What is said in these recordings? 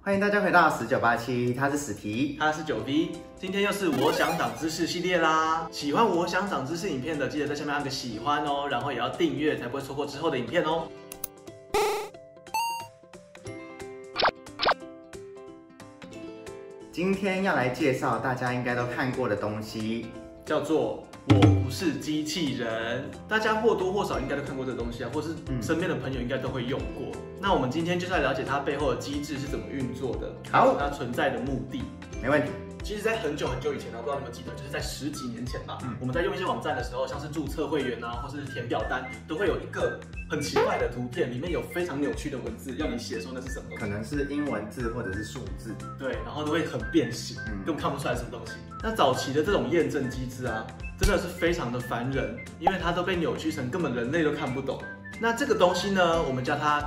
欢迎大家回到1987，他是史提， 他是9V，今天又是我想长知识系列啦。喜欢我想长知识影片的，记得在下面按个喜欢哦，然后也要订阅，才不会错过之后的影片哦。 今天要来介绍大家应该都看过的东西， 叫做我不是机器人。大家或多或少应该都看过这个东西啊，或是身边的朋友应该都会用过。那我们今天就是来了解它背后的机制是怎么运作的，好，它存在的目的。 没问题。 其实，在很久很久以前呢，不知道你们记得，就是在10几年前吧，我们在用一些网站的时候，像是注册会员啊，或是填表单，都会有一个很奇怪的图片，里面有非常扭曲的文字，要你写说那是什么东西， 可能是英文字或者是数字， 对，然后都会很变形，根本看不出来什么东西。那早期的这种验证机制啊，真的是非常的烦人，因为它都被扭曲成根本人类都看不懂。那这个东西呢，我们叫它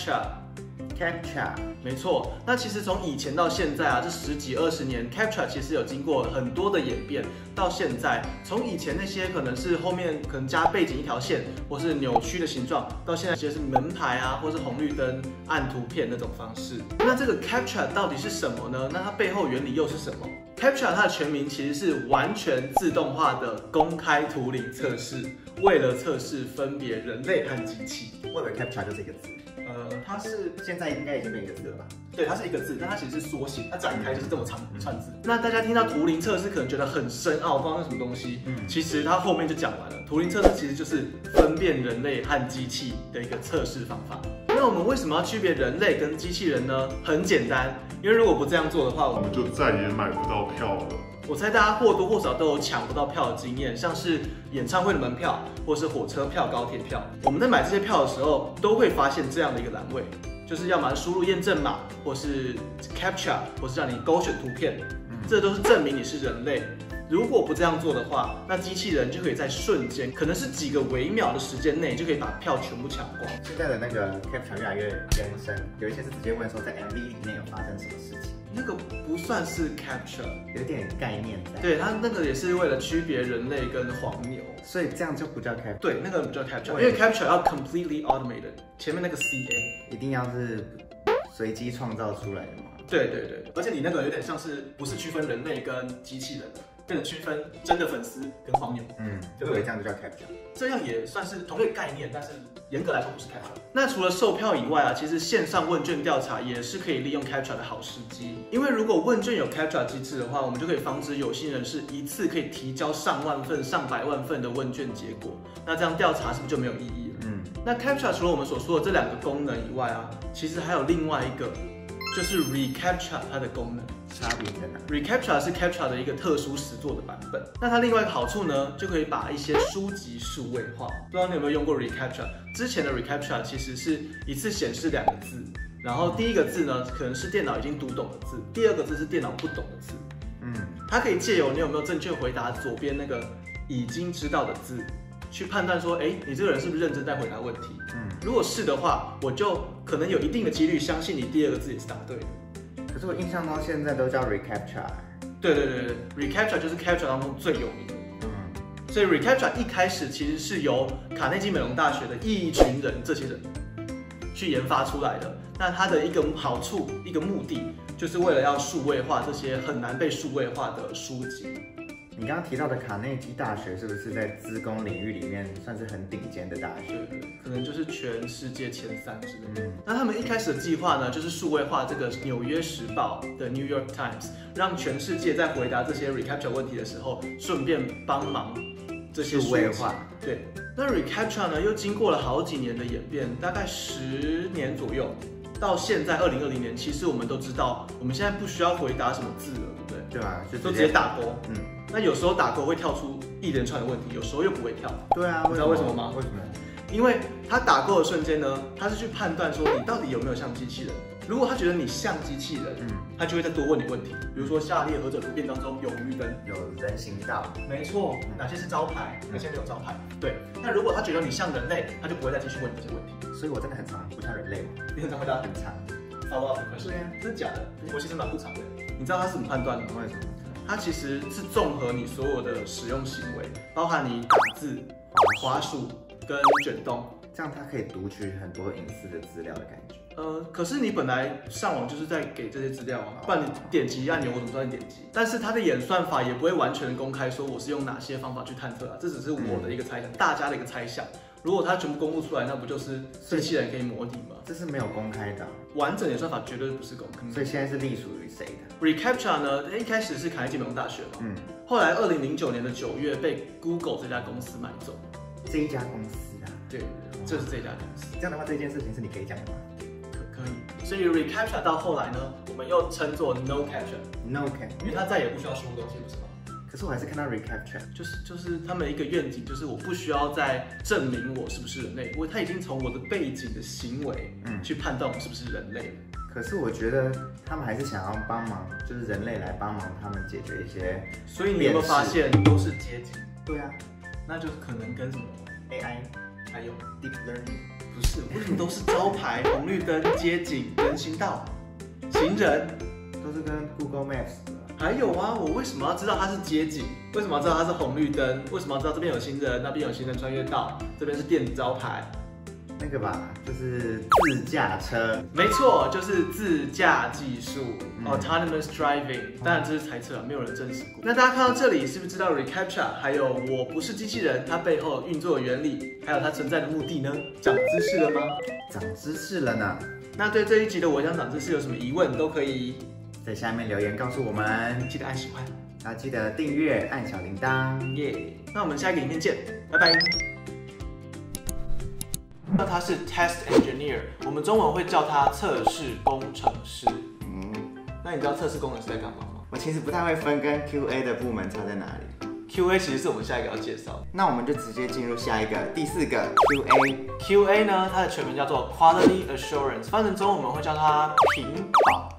CAPTCHA。没错，那其实从以前到现在啊，这10几20年 ，CAPTCHA 其实有经过很多的演变。到现在，从以前那些可能是后面可能加背景一条线，或是扭曲的形状，到现在其实是门牌啊，或是红绿灯按图片那种方式。那这个 CAPTCHA 到底是什么呢？那它背后原理又是什么 ？CAPTCHA 它的全名其实是完全自动化的公开图灵测试，为了测试分别人类和机器。 我以为 CAPTCHA 就是一个字。 它是现在应该已经变一个字了吧？ 对，它是一个字，但它其实是缩写，它展开就是这么长一串字。那大家听到图灵测试可能觉得很深奥，不知道那什么东西。其实它后面就讲完了。图灵测试其实就是分辨人类和机器的一个测试方法。那我们为什么要区别人类跟机器人呢？很简单，因为如果不这样做的话， 我们就再也买不到票了。 我猜大家或多或少都有抢不到票的经验，像是演唱会的门票，或是火车票、高铁票。我们在买这些票的时候，都会发现这样的一个栏位，就是要么输入验证码，或是 CAPTCHA， 或是让你勾选图片，这都是证明你是人类。如果不这样做的话，那机器人就可以在瞬间，可能是几个微秒的时间内，就可以把票全部抢光。 现在的那个 CAPTCHA 越来越艰深，有一些是直接问说在 MV 里面有发生什么事情。 那个不算是 CAPTCHA， 有点概念在。 对，它那个也是为了区别人类跟黄牛， 所以这样就不叫 CAPTCHA。 对，那个不叫 CAPTCHA， 因为 CAPTCHA 要 completely automated， 前面那个 CA 一定要是随机创造出来的嘛。 对，而且你那个有点像是不是区分人类跟机器人的，变成区分真的粉丝跟黄牛。 就以为这样就叫 CAPTCHA。 这样也算是同一个概念，但是严格来说不是 CAPTCHA。那除了售票以外啊，其实线上问卷调查也是可以利用 CAPTCHA 的好时机。因为如果问卷有 CAPTCHA 机制的话，我们就可以防止有心人士一次可以提交上万份、上百万份的问卷结果。那这样调查是不是就没有意义了？那 CAPTCHA 除了我们所说的这2个功能以外啊，其实还有另外一个，就是 reCAPTCHA 它的功能。 差别在哪 ？reCAPTCHA 是 CAPTCHA 的一个特殊实作的版本。那它另外一个好处呢，就可以把一些书籍数位化。不知道你有没有用过 reCAPTCHA？ 之前的 reCAPTCHA 其实是一次显示2个字，然后第一个字呢可能是电脑已经读懂的字，第2个字是电脑不懂的字。它可以借由你有没有正确回答左边那个已经知道的字，去判断说，你这个人是不是认真在回答问题。如果是的话，我就可能有一定的几率相信你第2个字也是答对的。 可是我印象中现在都叫 reCAPTCHA。对 ，reCAPTCHA 就是 CAPTCHA 当中最有名的。所以 reCAPTCHA 一开始其实是由卡内基梅隆大学的一群人这些人去研发出来的。那它的一个好处、一个目的，就是为了要数位化这些很难被数位化的书籍。 你刚刚提到的卡内基大学是不是在资工领域里面算是很顶尖的大学？ 对，可能就是全世界前3之类的。那他们一开始的计划呢，就是数位化这个《纽约时报》的 New York Times， 让全世界在回答这些 reCAPTCHA 问题的时候，顺便帮忙这些数位化。 对，那 reCAPTCHA 呢，又经过了好几年的演变，大概10年左右。到现在2020年，其实我们都知道，我们现在不需要回答什么字了，对不对？ 对啊， 就直接打勾。那有时候打勾会跳出一连串的问题，有时候又不会跳。 对啊， 你知道为什么吗？ 为什么？ 因为他打勾的瞬间呢，他是去判断说你到底有没有像机器人。如果他觉得你像机器人，他就会再多问你问题，比如说下列何者图片当中有红绿灯， 有人行道， 没错，哪些是招牌，哪些没有招牌？对。那如果他觉得你像人类，他就不会再继续问你这些问题。 所以我真的很长，不像人类吗？ 你很常回答很长。 follow up question，真的假的？我其实蛮不长的。你知道他是怎么判断的吗？ 为什么？ 它其实是综合你所有的使用行为，包含你打字、滑鼠跟卷动， 这样它可以读取很多隐私的资料的感觉。 可是你本来上网就是在给这些资料啊，不然你点击按钮我怎么知道你点击？但是它的演算法也不会完全公开说我是用哪些方法去探测啊，这只是我的一个猜想，大家的一个猜想。如果它全部公布出来，那不就是机器人可以模拟吗？ 这是没有公开的， 完整演算法绝对不是公开。 所以现在是隶属于谁的 ？reCAPTCHA 呢，一开始是卡内基梅隆大学嘛，后来2009年的9月被 Google 这家公司买走。 这一家公司啊？ 对，这是这家公司。 这样的话，这件事情是你可以讲的吗？ 可以。所以 reCAPTCHA 到后来呢，我们又称作 No Captcha， 因为它再也不需要输入东西，不是吗？ 可是我还是看到 reCAPTCHA， 就是他们一个愿景，就是我不需要再证明我是不是人类，他已经从我的背景的行为，去判断我是不是人类了。 可是我觉得他们还是想要帮忙，就是人类来帮忙他们解决一些。 所以你有没有发现都是街景？ 对啊， 那就可能跟什么 AI 还有 Deep Learning 不是？为什么都是招牌、红绿灯、街景、人行道、行人， 都是跟 Google Maps？ 还有啊，我为什么要知道它是街景？为什么要知道它是红绿灯？为什么要知道这边有行人，那边有行人穿越道，这边是电子招牌？ 那个吧，就是自驾车。 没错，就是自驾技术、autonomous driving。当然这是猜测啊，没有人证实过。那大家看到这里，是不是知道 reCAPTCHA 还有我不是机器人它背后运作的原理，还有它存在的目的呢？长知识了吗？ 长知识了呢。 那对这一集的我想长知识有什么疑问，都可以在下面留言告诉我们， 记得按喜欢， 那记得订阅，按小铃铛， 耶！那我们下一个影片见，拜拜。那他是 test engineer， 我们中文会叫他测试工程师。那你知道测试工程师在干嘛吗？ 我其实不太会分跟 QA 的部门差在哪里。 QA 其实是我们下一个要介绍的。 那我们就直接进入下一个第4个 QA。 QA 呢，它的全名叫做 Quality Assurance， 翻成中文我们会叫它品保。